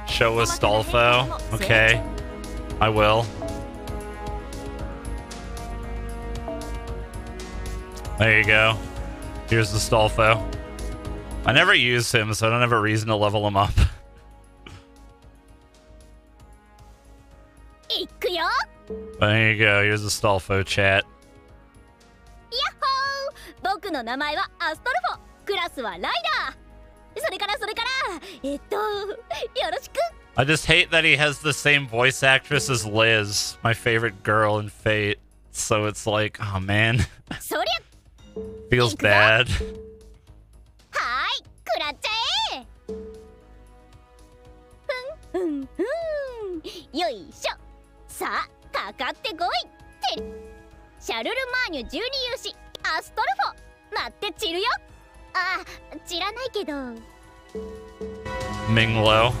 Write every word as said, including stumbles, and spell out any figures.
Show Astolfo. Okay. I will. There you go. Here's Astolfo. I never use him, so I don't have a reason to level him up. There you go. Here's Astolfo, chat. Yahoo! 僕の名前はアストルフォ。クラスはライダー。それからそれから、えっと、よろしく。 I just hate that he has the same voice actress as Liz, my favorite girl in Fate. So it's like, oh man. Feels bad. はい、食らっちゃえ。ふんふんふん。よいしょ。さあ、かかってこい。てシャルルマーニュじゅうに勇士アストルフォ。待って散るよ。あ、散らないけど。 Minglo.